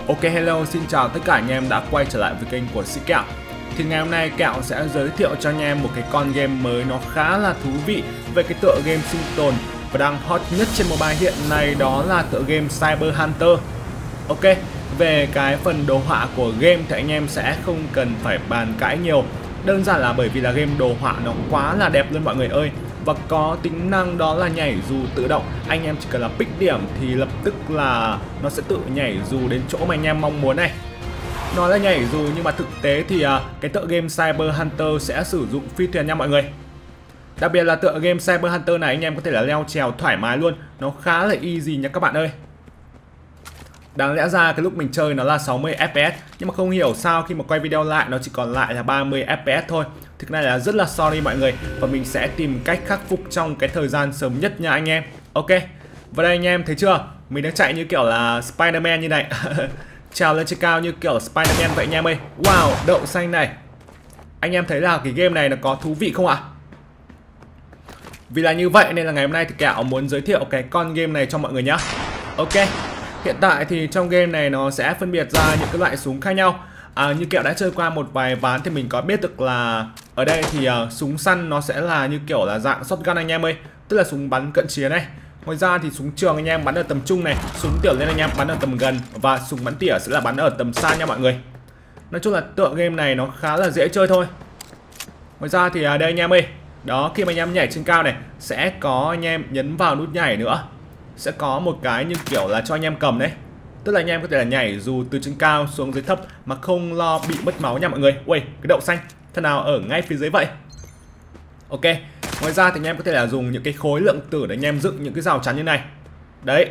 Ok, hello, xin chào tất cả anh em đã quay trở lại với kênh của Sĩ Kẹo. Thì ngày hôm nay Kẹo sẽ giới thiệu cho anh em một cái con game mới nó khá là thú vị về cái tựa game sinh tồn và đang hot nhất trên mobile hiện nay, đó là tựa game Cyber Hunter. Ok, về cái phần đồ họa của game thì anh em sẽ không cần phải bàn cãi nhiều. Đơn giản là bởi vì là game đồ họa nó quá là đẹp luôn mọi người ơi. Và có tính năng đó là nhảy dù tự động. Anh em chỉ cần là pick điểm thì lập tức là nó sẽ tự nhảy dù đến chỗ mà anh em mong muốn này. Nói là nhảy dù nhưng mà thực tế thì cái tựa game Cyber Hunter sẽ sử dụng phi thuyền nha mọi người. Đặc biệt là tựa game Cyber Hunter này anh em có thể là leo trèo thoải mái luôn. Nó khá là easy nha các bạn ơi. Đáng lẽ ra cái lúc mình chơi nó là 60 FPS, nhưng mà không hiểu sao khi mà quay video lại nó chỉ còn lại là 30 FPS thôi. Thì cái này là rất là sorry mọi người, và mình sẽ tìm cách khắc phục trong cái thời gian sớm nhất nha anh em. Ok, và đây anh em thấy chưa, mình đang chạy như kiểu là Spider-Man như này. Trèo lên trên cao như kiểu là Spider-Man vậy anh em ơi. Wow, đậu xanh này. Anh em thấy là cái game này nó có thú vị không ạ? Vì là như vậy nên là ngày hôm nay thì Kẹo muốn giới thiệu cái con game này cho mọi người nhá. Ok, hiện tại thì trong game này nó sẽ phân biệt ra những cái loại súng khác nhau. Như Kẹo đã chơi qua một vài ván thì mình có biết được là ở đây thì súng săn nó sẽ là như kiểu là dạng shotgun anh em ơi, tức là súng bắn cận chiến này. Ngoài ra thì súng trường anh em bắn ở tầm trung này, súng tiểu liên anh em bắn ở tầm gần, và súng bắn tỉa sẽ là bắn ở tầm xa nha mọi người. Nói chung là tựa game này nó khá là dễ chơi thôi. Ngoài ra thì đây anh em ơi, đó, khi mà anh em nhảy trên cao này sẽ có anh em nhấn vào nút nhảy nữa, sẽ có một cái như kiểu là cho anh em cầm đấy. Tức là anh em có thể là nhảy dù từ trên cao xuống dưới thấp mà không lo bị mất máu nha mọi người. Ui, cái đậu xanh thế nào ở ngay phía dưới vậy. Ok, ngoài ra thì anh em có thể là dùng những cái khối lượng tử để anh em dựng những cái rào chắn như này. Đấy.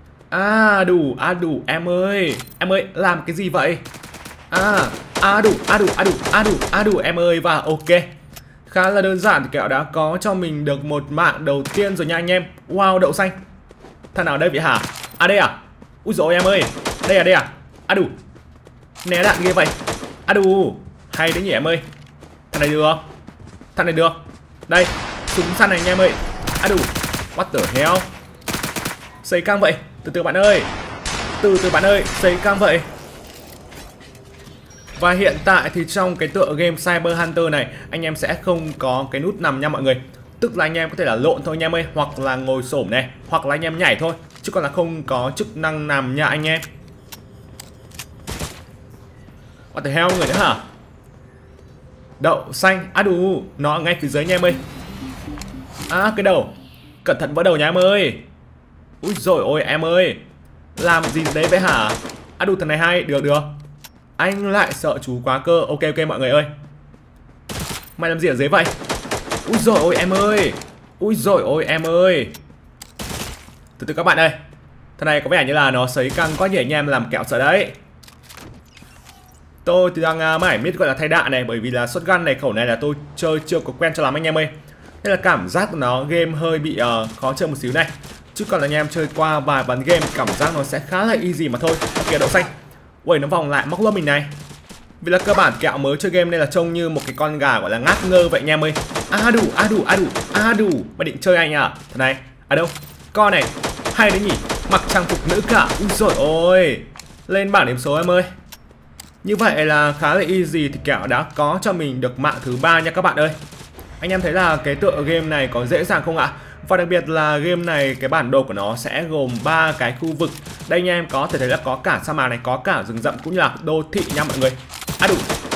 Đủ em ơi làm cái gì vậy? Đủ em ơi. Và ok, khá là đơn giản thì Kẹo đã có cho mình được một mạng đầu tiên rồi nha anh em. Wow, đậu xanh. Thằng nào đây vậy hả? Đây à? Úi dồi em ơi, đây à? Đủ. Né đạn ghê vậy. Đủ. Hay đấy nhỉ em ơi. Thằng này được. Thằng này được. Đây, súng săn này anh em ơi. Đủ. What the hell? Xây căng vậy. Từ từ bạn ơi. Từ bạn ơi, xây căng vậy. Và hiện tại thì trong cái tựa game Cyber Hunter này anh em sẽ không có cái nút nằm nha mọi người. Tức là anh em có thể là lộn thôi anh em ơi, hoặc là ngồi xổm này, hoặc là anh em nhảy thôi, chứ còn là không có chức năng nằm nha anh em. What the hell người nữa hả? Đậu xanh, đủ, nó ngay phía dưới anh em ơi. Cái đầu. Cẩn thận vỡ đầu nha em ơi. Úi dồi ôi em ơi, làm gì đấy vậy hả? Đủ, thằng này hay, được. Anh lại sợ chú quá cơ. Ok mọi người ơi. Mày làm gì ở dưới vậy? Úi dồi ôi em ơi. Từ từ các bạn ơi. Thằng này có vẻ như là nó sấy căng quá nhỉ anh em, làm Kẹo sợ đấy. Tôi thì đang mải miết gọi là thay đạn này, bởi vì là shotgun này, khẩu này là tôi chơi chưa có quen cho lắm anh em ơi. Nên là cảm giác của nó game hơi bị khó chơi một xíu này. Chứ còn là anh em chơi qua vài ván game cảm giác nó sẽ khá là easy mà thôi. Ok, đậu xanh. Ui, nó vòng lại móc lốp mình này. Vì là cơ bản Kẹo mới chơi game nên là trông như một cái con gà gọi là ngáp ngơ vậy anh em ơi. Đủ. Mà định chơi anh à? Thằng này, đâu? Con này, hay đấy nhỉ? Mặc trang phục nữ cả. Úi dồi ôi. Lên bảng điểm số em ơi. Như vậy là khá là easy thì Kẹo đã có cho mình được mạng thứ 3 nha các bạn ơi. Anh em thấy là cái tựa game này có dễ dàng không ạ? Và đặc biệt là game này cái bản đồ của nó sẽ gồm 3 cái khu vực. Đây anh em có thể thấy là có cả sa mạc này, có cả rừng rậm cũng như là đô thị nha mọi người. Đủ.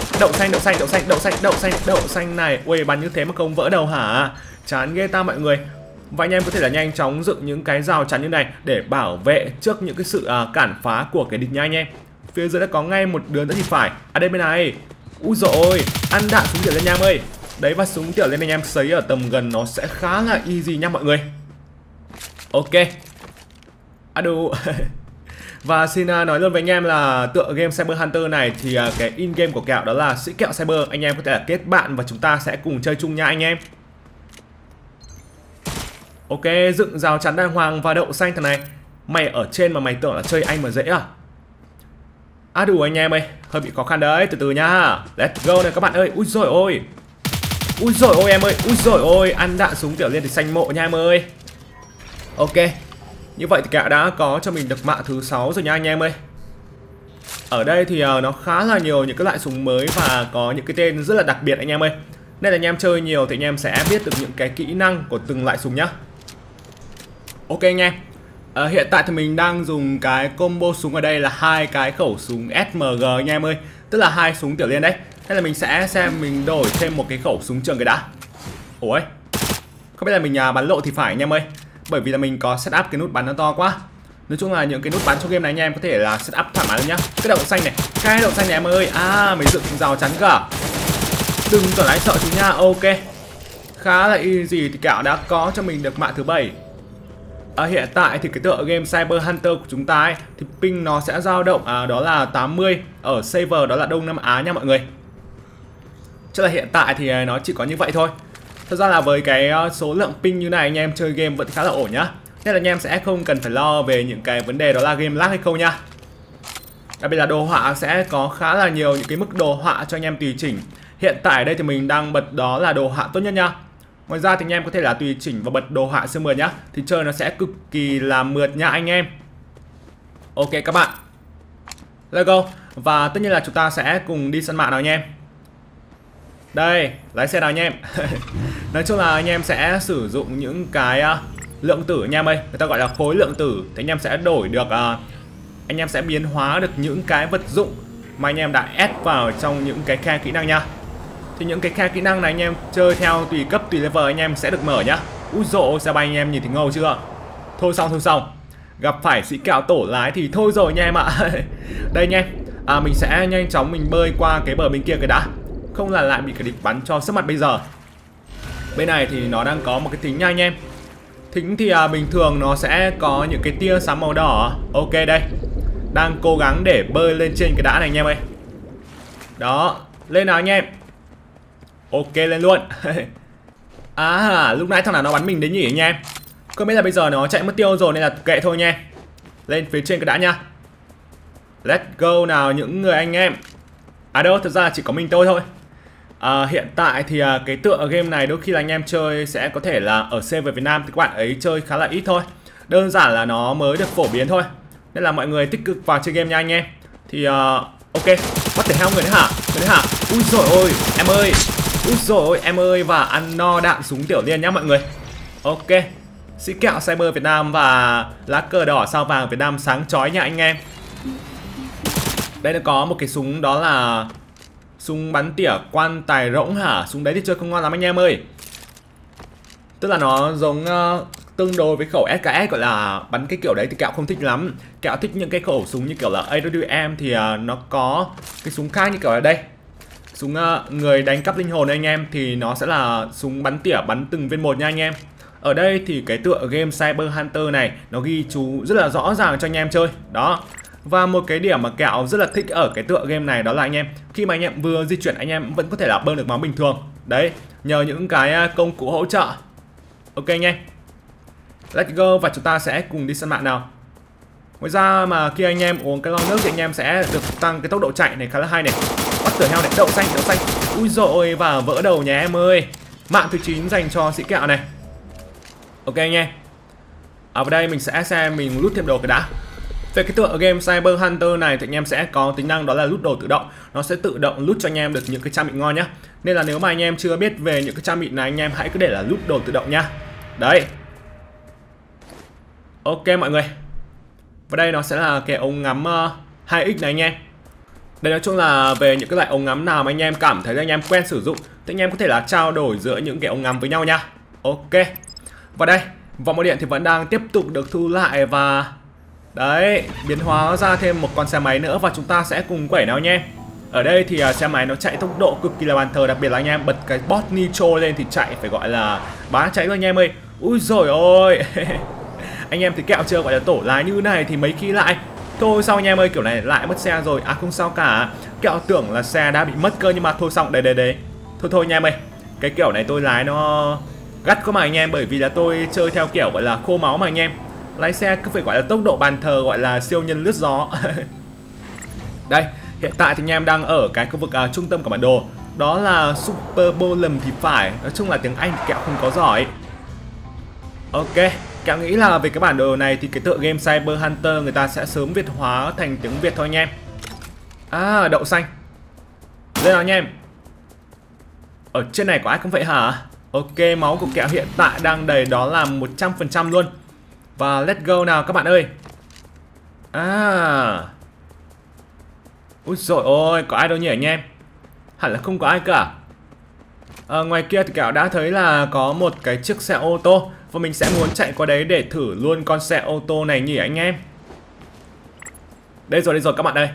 Đậu xanh này. Ui, bắn như thế mà không vỡ đầu hả? Chán ghê ta mọi người. Và anh em có thể là nhanh chóng dựng những cái rào chắn như này để bảo vệ trước những cái sự cản phá của cái địch nha anh em. Phía dưới đã có ngay một đứa nữa thì phải. Đây bên này. Úi dồi ôi, ăn đạn súng tiểu lên nha em ơi. Đấy, và súng tiểu lên anh em sấy ở tầm gần nó sẽ khá là easy nha mọi người. Ok. Đủ. Và xin nói luôn với anh em là tựa game Cyber Hunter này thì cái in game của Kẹo đó là Sĩ Kẹo Cyber. Anh em có thể là kết bạn và chúng ta sẽ cùng chơi chung nha anh em. Ok, dựng rào chắn đàng hoàng. Và đậu xanh thằng này, mày ở trên mà mày tưởng là chơi anh mà dễ à? Đủ anh em ơi, hơi bị khó khăn đấy, từ từ nhá. Let's go này các bạn ơi. Úi dồi ôi em ơi. Úi dồi ôi, ăn đạn súng tiểu liên thì xanh mộ nha em ơi. Ok, như vậy thì Kẹo đã có cho mình được mạng thứ 6 rồi nha anh em ơi. Ở đây thì nó khá là nhiều những cái loại súng mới và có những cái tên rất là đặc biệt anh em ơi. Nên là anh em chơi nhiều thì anh em sẽ biết được những cái kỹ năng của từng loại súng nhá. Ok anh em. Hiện tại thì mình đang dùng cái combo súng ở đây là hai cái khẩu súng SMG anh em ơi. Tức là hai súng tiểu liên đấy. Thế là mình sẽ xem mình đổi thêm một cái khẩu súng trường cái đã. Ủa, không biết là mình bắn lộ thì phải anh em ơi. Bởi vì là mình có setup cái nút bắn nó to quá. Nói chung là những cái nút bắn trong game này anh em có thể là setup thoải mái luôn nhá. Cái đậu xanh này, cái đậu xanh này em ơi. Mình dựng rào chắn cả. Đừng tưởng anh sợ chúng nha. Ok, khá là easy thì Kẹo đã có cho mình được mạng thứ 7. Hiện tại thì cái tựa game Cyber Hunter của chúng ta ấy, thì ping nó sẽ dao động đó là 80 ở server đó là Đông Nam Á nha mọi người. Chứ là hiện tại thì nó chỉ có như vậy thôi. Thật ra là với cái số lượng ping như này anh em chơi game vẫn khá là ổn nhá. Nên là anh em sẽ không cần phải lo về những cái vấn đề đó là game lag hay không nha. Đặc biệt là đồ họa sẽ có khá là nhiều những cái mức đồ họa cho anh em tùy chỉnh. Hiện tại đây thì mình đang bật đó là đồ họa tốt nhất nha. Ngoài ra thì anh em có thể là tùy chỉnh và bật đồ họa siêu mượt nhá. Thì chơi nó sẽ cực kỳ là mượt nha anh em. Ok các bạn, let's go. Và tất nhiên là chúng ta sẽ cùng đi săn mạn nào anh em. Đây, lái xe nào anh em. Nói chung là anh em sẽ sử dụng những cái lượng tử anh em ơi. Người ta gọi là khối lượng tử. Thì anh em sẽ đổi được anh em sẽ biến hóa được những cái vật dụng mà anh em đã ép vào trong những cái khe kỹ năng nha. Thì những cái khe kỹ năng này anh em chơi theo tùy cấp tùy level anh em sẽ được mở nhá. Úi dồi, xe bay anh em nhìn thấy ngầu chưa? Thôi xong. Gặp phải sĩ Kẹo tổ lái thì thôi rồi anh em ạ. Đây anh em, mình sẽ nhanh chóng mình bơi qua cái bờ bên kia cái đã. Không là lại bị cái địch bắn cho sấp mặt bây giờ. Bên này thì nó đang có một cái thính nha anh em. Thính thì bình thường nó sẽ có những cái tia sáng màu đỏ. Ok đây, đang cố gắng để bơi lên trên cái đá này anh em ơi. Đó, lên nào anh em. Ok lên luôn. Lúc nãy thằng nào nó bắn mình đấy nhỉ anh em. Không biết là bây giờ nó chạy mất tiêu rồi nên là kệ thôi nha. Lên phía trên cái đã nha. Let's go nào những người anh em. Đâu, thật ra là chỉ có mình tôi thôi. Hiện tại thì cái tựa game này đôi khi là anh em chơi sẽ có thể là ở server Việt Nam thì các bạn ấy chơi khá là ít thôi. Đơn giản là nó mới được phổ biến thôi. Nên là mọi người tích cực vào chơi game nha anh em. Thì ok, bắt thể heo người đấy hả? Úi dồi ôi, em ơi. Úi dồi ôi, em ơi, và ăn no đạn súng tiểu liên nhá mọi người. Ok, sĩ Kẹo Cyber Việt Nam và lá cờ đỏ sao vàng Việt Nam sáng chói nha anh em. Đây nó có một cái súng đó là súng bắn tỉa quan tài rỗng hả? Súng đấy thì chơi không ngon lắm anh em ơi. Tức là nó giống tương đối với khẩu SKS, gọi là bắn cái kiểu đấy thì Kẹo không thích lắm. Kẹo thích những cái khẩu súng như kiểu là AWM thì nó có cái súng khác như kiểu ở đây. Súng người đánh cắp linh hồn anh em thì nó sẽ là súng bắn tỉa bắn từng viên một nha anh em. Ở đây thì cái tựa game Cyber Hunter này nó ghi chú rất là rõ ràng cho anh em chơi. Đó. Và một cái điểm mà Kẹo rất là thích ở cái tựa game này đó là anh em, khi mà anh em vừa di chuyển anh em vẫn có thể là bơm được máu bình thường. Đấy, nhờ những cái công cụ hỗ trợ. Ok anh em, let's go và chúng ta sẽ cùng đi săn mạn nào. Ngoài ra mà khi anh em uống cái lon nước thì anh em sẽ được tăng cái tốc độ chạy này khá là hay này. Bắt tử heo này, đậu xanh. Ui dồi ôi, và vỡ đầu nhà em ơi. Mạng thứ 9 dành cho sĩ Kẹo này. Ok anh em. Ở đây mình sẽ xem mình lút thêm đồ cái đã. Về cái tựa game Cyber Hunter này thì anh em sẽ có tính năng đó là lút đồ tự động. Nó sẽ tự động lút cho anh em được những cái trang bị ngon nhá. Nên là nếu mà anh em chưa biết về những cái trang bị này, anh em hãy cứ để là lút đồ tự động nhá. Đấy. Ok mọi người. Và đây nó sẽ là cái ống ngắm 2x này anh em. Đây nói chung là về những cái loại ống ngắm nào mà anh em cảm thấy là anh em quen sử dụng thì anh em có thể là trao đổi giữa những cái ống ngắm với nhau nha. Ok. Và đây, vòng màu điện thì vẫn đang tiếp tục được thu lại và đấy, biến hóa ra thêm một con xe máy nữa và chúng ta sẽ cùng quẩy nào anh em. Ở đây thì xe máy nó chạy tốc độ cực kỳ là bàn thờ, đặc biệt là anh em bật cái bot nitro lên thì chạy phải gọi là bá cháy luôn anh em ơi. Ui dồi ôi. Anh em thì Kẹo chưa gọi là tổ lái như này thì mấy khi lại thôi sao anh em ơi, kiểu này lại mất xe rồi. Không sao cả, Kẹo tưởng là xe đã bị mất cơ nhưng mà thôi xong, đấy. Thôi anh em ơi, cái kiểu này tôi lái nó gắt quá mà anh em, bởi vì là tôi chơi theo kiểu gọi là khô máu mà anh em. Lái xe cứ phải gọi là tốc độ bàn thờ, gọi là siêu nhân lướt gió. Đây, hiện tại thì anh em đang ở cái khu vực trung tâm của bản đồ. Đó là Super Bolum thì phải. Nói chung là tiếng Anh thì Kẹo không có giỏi. Ok, Kẹo nghĩ là về cái bản đồ này thì cái tựa game Cyber Hunter người ta sẽ sớm Việt hóa thành tiếng Việt thôi anh em. À, đậu xanh. Lên nào anh em. Ở trên này có ai cũng vậy hả? Ok, máu của kẹo hiện tại đang đầy, đó là 100% luôn. Và let's go nào các bạn ơi. À. Úi dồi ôi, có ai đâu nhỉ anh em? Hẳn là không có ai cả. Ngoài kia thì kẹo đã thấy là có một cái chiếc xe ô tô, và mình sẽ muốn chạy qua đấy để thử luôn con xe ô tô này nhỉ anh em. Đây rồi các bạn ơi.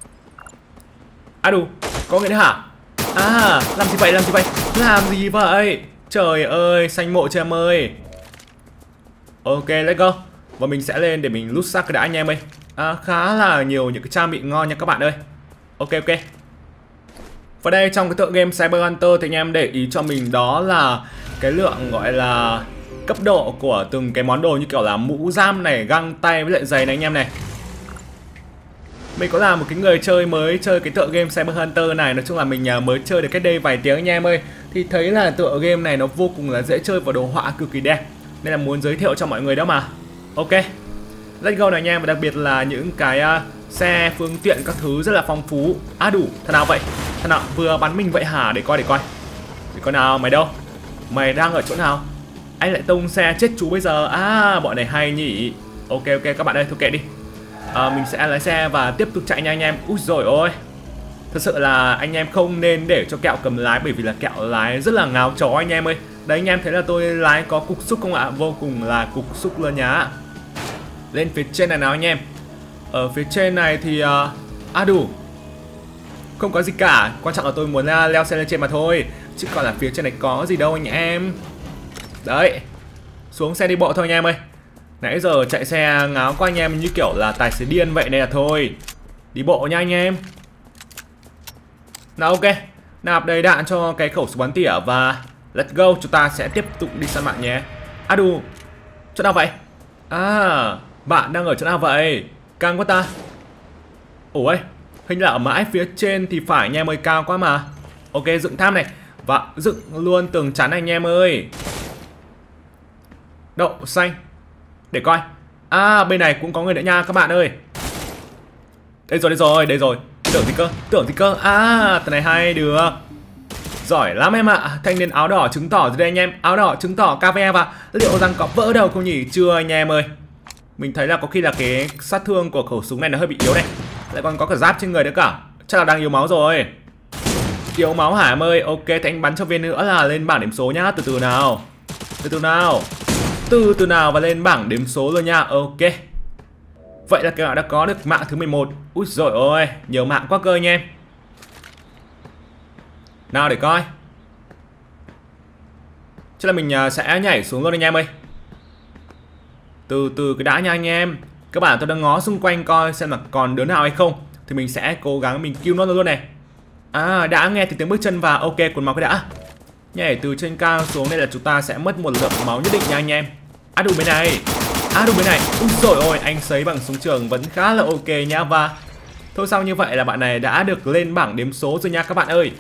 À đủ, có người nữa hả? À, làm gì vậy, làm gì vậy? Trời ơi, xanh mộ cho em ơi. Ok, let's go. Và mình sẽ lên để mình loot xác cái đã anh em ơi. Khá là nhiều những cái trang bị ngon nha các bạn ơi. Ok. Và đây trong cái tựa game Cyber Hunter thì anh em để ý cho mình đó là cái lượng gọi là cấp độ của từng cái món đồ như kiểu là mũ giáp này, găng tay với lại giày này anh em này. Mình có là một cái người chơi mới chơi cái tựa game Cyber Hunter này, nói chung là mình mới chơi được cách đây vài tiếng anh em ơi. Thì thấy là tựa game này nó vô cùng là dễ chơi và đồ họa cực kỳ đẹp, nên là muốn giới thiệu cho mọi người đó mà. Ok, let's go này anh em, và đặc biệt là những cái xe phương tiện các thứ rất là phong phú. À đủ, thằng nào vậy? Thằng nào vừa bắn mình vậy hả? Để coi nào, mày đâu? Mày đang ở chỗ nào? Anh lại tông xe chết chú bây giờ. À, bọn này hay nhỉ. Ok các bạn ơi, thôi kệ đi. Mình sẽ lái xe và tiếp tục chạy nha anh em. Úi dồi ôi, thật sự là anh em không nên để cho kẹo cầm lái, bởi vì là kẹo lái rất là ngáo chó anh em ơi. Đấy, anh em thấy là tôi lái có cục xúc không ạ? Vô cùng là cục xúc luôn nhá. Lên phía trên này nào anh em. Ở phía trên này thì đủ, không có gì cả. Quan trọng là tôi muốn leo xe lên trên mà thôi, chứ còn là phía trên này có gì đâu anh em. Đấy, xuống xe đi bộ thôi anh em ơi. Nãy giờ chạy xe ngáo qua anh em như kiểu là tài xế điên vậy này là thôi. Đi bộ nha anh em. Nào ok, nạp đầy đạn cho cái khẩu súng bắn tỉa và let's go, chúng ta sẽ tiếp tục đi săn bạn nhé. À đủ, chỗ nào vậy? À, bạn đang ở chỗ nào vậy? Căng quá ta. Ủa, hình là ở mãi phía trên thì phải anh em ơi, cao quá mà. Ok, dựng tháp này và dựng luôn tường chắn anh em ơi. Đậu xanh. Để coi. À, bên này cũng có người nữa nha các bạn ơi. Đây rồi. Tưởng gì cơ. À, tờ này hay, được. Giỏi lắm em ạ. Thanh niên áo đỏ chứng tỏ rồi đây anh em. Áo đỏ chứng tỏ KVE, và liệu rằng có vỡ đầu không nhỉ? Chưa anh em ơi. Mình thấy là có khi là cái sát thương của khẩu súng này nó hơi bị yếu này. Lại còn có cả giáp trên người nữa cả. Chắc là đang yếu máu rồi. Yếu máu hả em ơi? Ok, thì anh bắn cho viên nữa là lên bảng điểm số nhá. Từ từ nào và lên bảng đếm số luôn nha. Ok. Vậy là các bạn đã có được mạng thứ 11. Úi dồi ôi, nhiều mạng quá cơ anh em. Nào để coi. Chắc là mình sẽ nhảy xuống luôn anh em ơi. Từ cái đã nha anh em. Các bạn, tôi đang ngó xung quanh coi xem là còn đứa nào hay không, thì mình sẽ cố gắng mình kill nó luôn này. À, đã nghe thì tiếng bước chân vào. Ok, quần máu cái đã. Nhảy từ trên cao xuống đây là chúng ta sẽ mất một lượng máu nhất định nha anh em. À đủ bên này. Úi dồi ôi, anh sấy bằng súng trường vẫn khá là ok nhá. Và thôi xong, như vậy là bạn này đã được lên bảng đếm số rồi nha các bạn ơi.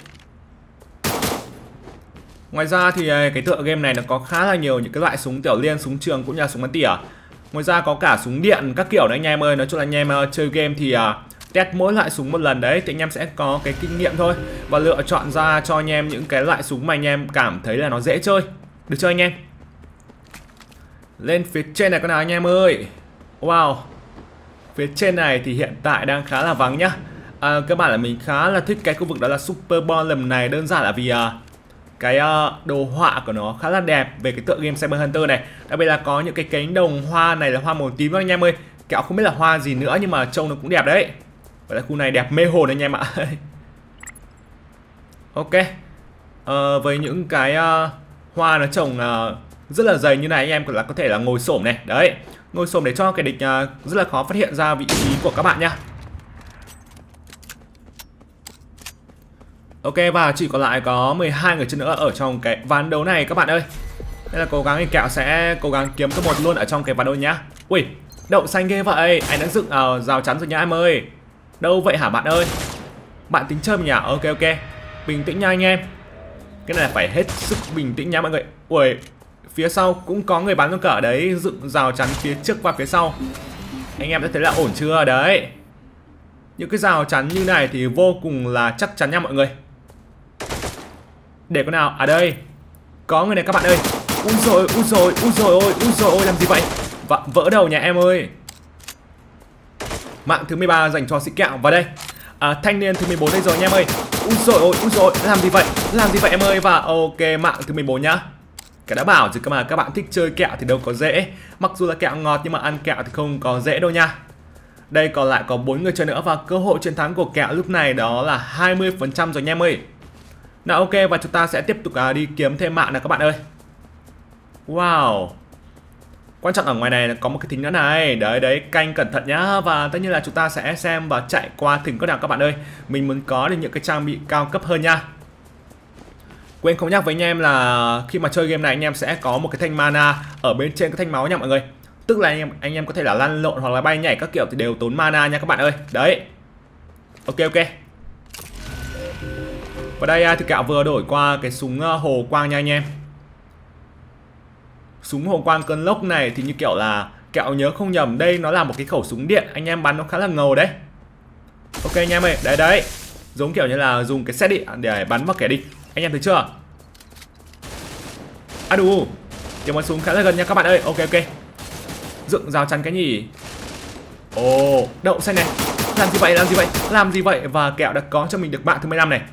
Ngoài ra thì cái tựa game này nó có khá là nhiều những cái loại súng tiểu liên, súng trường cũng như là súng bắn tỉa. Ngoài ra có cả súng điện các kiểu đấy anh em ơi. Nói chung là anh em chơi game thì test mỗi loại súng một lần đấy, thì anh em sẽ có cái kinh nghiệm thôi, và lựa chọn ra cho anh em những cái loại súng mà anh em cảm thấy là nó dễ chơi. Được chưa anh em? Lên phía trên này con nào anh em ơi. Wow, phía trên này thì hiện tại đang khá là vắng nhá. Các bạn là mình khá là thích cái khu vực đó là Super Ballroom này, đơn giản là vì cái đồ họa của nó khá là đẹp về cái tựa game Cyber Hunter này. Đặc biệt là có những cái cánh đồng hoa này là hoa màu tím đó anh em ơi. Kẹo không biết là hoa gì nữa nhưng mà trông nó cũng đẹp đấy. Vậy là khu này đẹp mê hồn anh em ạ. Ok. Với những cái hoa nó trồng rất là dày như này, anh em có thể là ngồi xổm này. Đấy, ngồi xổm để cho cái địch rất là khó phát hiện ra vị trí của các bạn nhá. Ok, và chỉ còn lại có 12 người chân nữa ở trong cái ván đấu này các bạn ơi. Nên là cố gắng thì kẹo sẽ cố gắng kiếm top 1 luôn ở trong cái ván đấu nhá. Ui, đậu xanh ghê vậy. Anh đã dựng rào chắn rồi nhá em ơi. Đâu vậy hả bạn ơi? Bạn tính chơi mình nhỉ? Ok. Bình tĩnh nha anh em. Cái này là phải hết sức bình tĩnh nha mọi người. Ui, phía sau cũng có người bắn con cờ đấy, dựng rào chắn phía trước và phía sau. Anh em đã thấy là ổn chưa? Đấy. những cái rào chắn như này thì vô cùng là chắc chắn nha mọi người. Để con nào? À đây, có người này các bạn ơi. Ui rồi, ui rồi, ui rồi ôi, ui rồi ôi, làm gì vậy? Vỡ đầu nhà em ơi. Mạng thứ 13 dành cho Sĩ Kẹo. Và đây, thanh niên thứ 14 đây rồi nha em ơi. Ui rồi, làm gì vậy? Làm gì vậy em ơi? Và ok, mạng thứ 14 nhá. Cái đã bảo rồi cơ mà, các bạn thích chơi kẹo thì đâu có dễ. Mặc dù là kẹo ngọt nhưng mà ăn kẹo thì không có dễ đâu nha. Đây còn lại có 4 người chơi nữa và cơ hội chiến thắng của kẹo lúc này đó là 20% rồi nha em ơi. Nào ok, và chúng ta sẽ tiếp tục đi kiếm thêm mạng nào các bạn ơi. Wow. Quan trọng ở ngoài này là có một cái thính nữa này. Đấy đấy, canh cẩn thận nhá. Và tất nhiên là chúng ta sẽ xem và chạy qua thỉnh có nào các bạn ơi. Mình muốn có được những cái trang bị cao cấp hơn nha. Quên không nhắc với anh em là khi mà chơi game này anh em sẽ có một cái thanh mana ở bên trên cái thanh máu nha mọi người. Tức là anh em có thể là lăn lộn hoặc là bay nhảy các kiểu thì đều tốn mana nha các bạn ơi. Đấy. Ok. Và đây thì Kẹo vừa đổi qua cái súng hồ quang nha anh em. Súng hồ quang cơn lốc này thì như kiểu là Kẹo nhớ không nhầm đây nó là một cái khẩu súng điện. Anh em bắn nó khá là ngầu đấy. Ok anh em ơi, đấy. Giống kiểu như là dùng cái set điện để bắn vào kẻ địch. Anh em thấy chưa? À đủ. Tiếng bắn súng khá là gần nha các bạn ơi. Ok. Dựng rào chắn cái nhỉ. Ồ, đậu xanh này. Làm gì vậy? Và Kẹo đã có cho mình được mạng thứ 15 này.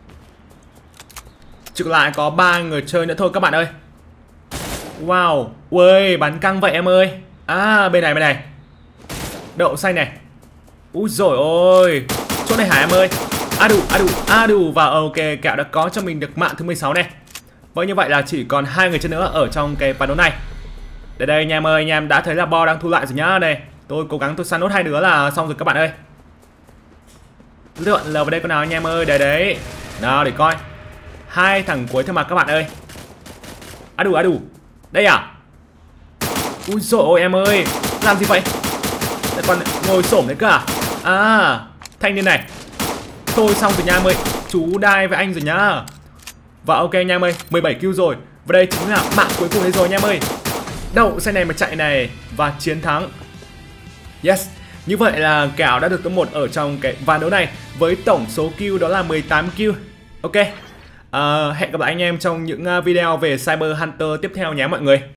Chỉ còn lại có 3 người chơi nữa thôi các bạn ơi. Wow, ui, bắn căng vậy em ơi. À, bên này. Đậu xanh này. Úi dồi ôi, chỗ này hả em ơi? À đủ. Và ok, Kẹo đã có cho mình được mạng thứ 16 này. Vậy như vậy là chỉ còn 2 người chơi nữa ở trong cái ván đấu này. Đây anh em ơi, anh em đã thấy là Bo đang thu lại rồi nhá. Đây, tôi cố gắng tôi săn nốt 2 đứa là xong rồi các bạn ơi. Lượn lờ vào đây con nào anh em ơi, đấy. Nào để coi. 2 thằng cuối thôi mà các bạn ơi. À đủ. Đây à? Ui dồi ôi em ơi, làm gì vậy? Lại còn ngồi xổm đấy cơ à? À, thanh niên này. Tôi xong rồi nha em ơi. Chú đai với anh rồi nhá. Và ok anh em ơi, 17 kill rồi. Và đây chính là mạng cuối cùng đây rồi anh em ơi. Đậu xe này mà chạy này. Và chiến thắng. Yes. Như vậy là Kẹo đã được top 1 ở trong cái ván đấu này với tổng số kill đó là 18 kill. Ok. Hẹn gặp lại anh em trong những video về Cyber Hunter tiếp theo nhé mọi người.